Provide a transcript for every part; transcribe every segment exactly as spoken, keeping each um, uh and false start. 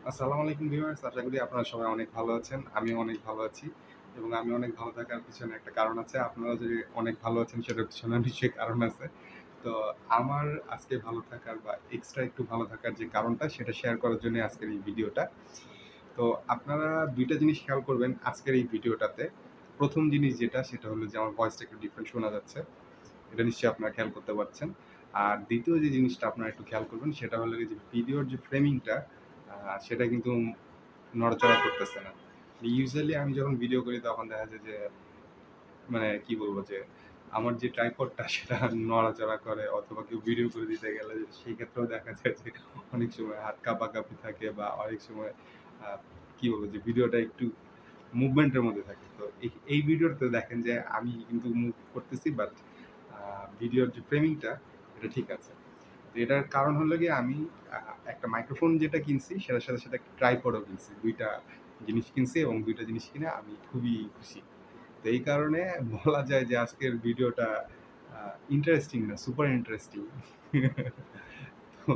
আসসালামু আলাইকুম ভিউয়ার্স, আশা করি আপনারা সবাই অনেক ভালো আছেন। আমিও অনেক ভালো আছি এবং আমি অনেক ভালো থাকার পিছনে একটা কারণ আছে। আপনারা যে অনেক ভালো আছেন সেটার পিছনে নিশ্চয়ই কারণ আছে। তো আমার আজকে ভালো থাকার বা এক্সট্রা একটু ভালো থাকার যে কারণটা সেটা শেয়ার করার জন্য আজকের এই ভিডিওটা। তো আপনারা দুই টা জিনিস খেয়াল করবেন আজকের এই ভিডিওটাতে। প্রথম জিনিস যেটা সেটা হলো যে আমার ভয়েসটা একটু ডিফারেন্ট শোনা যাচ্ছে। এটা নিশ্চয়ই আপনারা খেয়াল করতে পারছেন। আর দ্বিতীয় যে জিনিসটা আপনারা একটু খেয়াল করবেন সেটা হলো যে ভিডিওর যে ফ্রেমিংটা আ সেটা কিন্তু নড়াচড়া করতেছে না। ইউজুয়ালি আমি যখন ভিডিও করি তখন দেখা যায় যে মানে কি বলবো যে আমার যে ট্রাইপডটা সেটা নড়াচড়া করে অথবা কেউ ভিডিও করে দিতে গেলে সেই ক্ষেত্রেও দেখা যায় যে অনেক সময় হাত কাঁপাকাঁপি থাকে বা অনেক সময় আ কি বলবো যে ভিডিওটা একটু মুভমেন্টের মধ্যে থাকে। তো এই এই ভিডিওতে দেখেন যে আমি কিন্তু মুভ করতেছি বাট আ ভিডিওর যে ফ্রেমিংটা এটা ঠিক আছে। তো এটার কারণ হলো গিয়ে আমি আ একটা মাইক্রোফোন যেটা কিনছি সেটার সাথে, সাথে একটা ট্রাইপডও কিনছি। দুই টা জিনিস কিনছি এবং দুই টা জিনিস কিনে আমি খুবই খুশি। তো এই কারণে বলা যায় যে আজকের ভিডিওটা আ ইন্টারেস্টিং না, সুপার ইন্টারেস্টিং। তো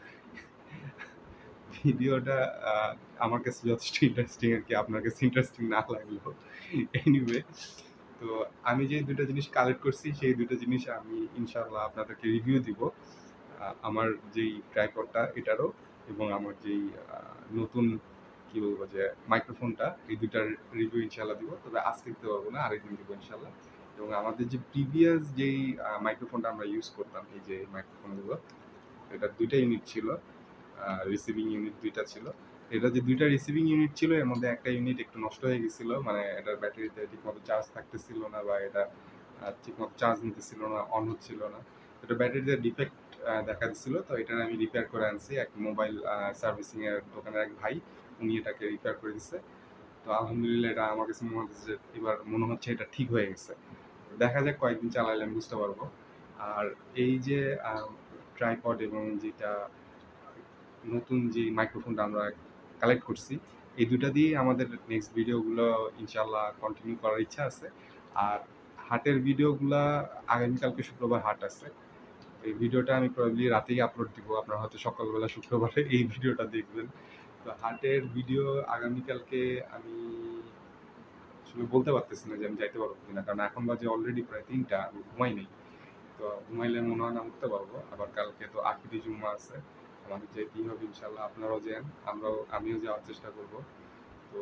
ভিডিওটা আ আমার কাছে যথেষ্ট ইন্টারেস্টিং আরকি। আপনার কাছে ইন্টারেস্টিং না লাগলেও। এনিওয়ে তো আমি যে দুই টা জিনিস কালেক্ট করছি সেই দুই টা জিনিস আমি ইনশাআল্লাহ আপনাদেরকে রিভিউ দিব। আ আমার যেই ট্রাইপডটা এটারও এবং আমার যেই আ নতুন কি বলবো যে মাইক্রোফোনটা এই দুই টার রিভিউ ইনশাআল্লাহ দিব। তবে আজকে দিতে পারবো না, আরেকদিন দিব ইনশাআল্লাহ। এবং আমাদের যে প্রিভিয়াস যেই আ মাইক্রোফোনটা আমরা ইউজ করতাম, এই যে মাইক্রোফোনগুলো, এটার দুই টা ইউনিট ছিল। আ রিসিভিং ইউনিট দুই টা ছিল। এটা যে দুই টা রিসিভিং ইউনিট ছিল এর মধ্যে একটা ইউনিট একটু নষ্ট হয়ে গেছিল। মানে এটার ব্যাটারিতে ঠিকমতো চার্জ থাকতেছিল না বা এটা আ ঠিকমতো চার্জ নিতেছিল না, অন হচ্ছিল না। এটা ব্যাটারিতে ডিফেক্ট আ দেখা দিচ্ছিল। তো এটা আমি রিপেয়ার করে আনছি। এক মোবাইল আ সার্ভিসিং এর দোকানের এক ভাই, উনি এটাকে রিপেয়ার করে দিছে। তো আলহামদুলিল্লাহ এটা আমার কাছে মনে হচ্ছে যে এবার মনে হচ্ছে এটা ঠিক হয়ে গেছে। দেখা যাক কয়েকদিন চালাইলে আমি বুঝতে পারবো। আর এই যে আ ট্রাইপড এবং যেটা নতুন যে মাইক্রোফোনটা আমরা কালেক্ট করছি এই দুটা দিয়েই আমাদের নেক্সট ভিডিওগুলো ইনশাল্লাহ কন্টিনিউ করার ইচ্ছা আছে। আর হাটের ভিডিওগুলা আগামীকালকে শুক্রবার হাট আছে। এই ভিডিওটা আমি প্রবাবলি রাতেই আপলোড দিব। আপনারা হয়তো সকালবেলা শুক্রবারে এই ভিডিওটা দেখবেন। তো হাটের ভিডিও আগামীকালকে আমি আসলে বলতে পারতেছি না যে আমি যাইতে পারবো কিনা, কারণ এখন বাজে অলরেডি প্রায় তিনটা, আমি ঘুমাই নেই। তো ঘুমাইলে মনে হয় না উঠতে পারবো। আবার কালকে তো আখিরি জুম্মা আছে, আমাদের যেতেই হবে ইনশাল্লাহ। আপনারাও যান, আমরাও আমিও যাওয়ার চেষ্টা করব। তো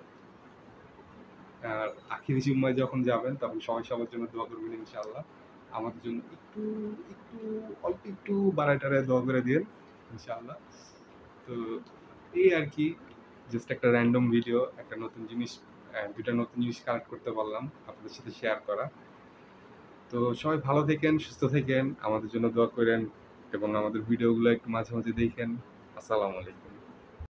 আর আখিরি জুম্মায় যখন যাবেন তখন সবাই সবার জন্য দোয়া করবেন ইনশাল্লাহ। আমাদের জন্য একটু একটু অল্প একটু বাড়ায় টাড়ায় দোয়া করে দিয়েন ইনশাল্লাহ। তো এই আর কি, জাস্ট একটা র্যান্ডম ভিডিও, একটা নতুন জিনিস, দুইটা নতুন জিনিস কালেক্ট করতে পারলাম আপনাদের সাথে শেয়ার করা। তো সবাই ভালো থাকেন, সুস্থ থাকেন, আমাদের জন্য দোয়া করেন এবং আমাদের ভিডিওগুলো একটু মাঝে মাঝে দেখেন। আসসালামু আলাইকুম।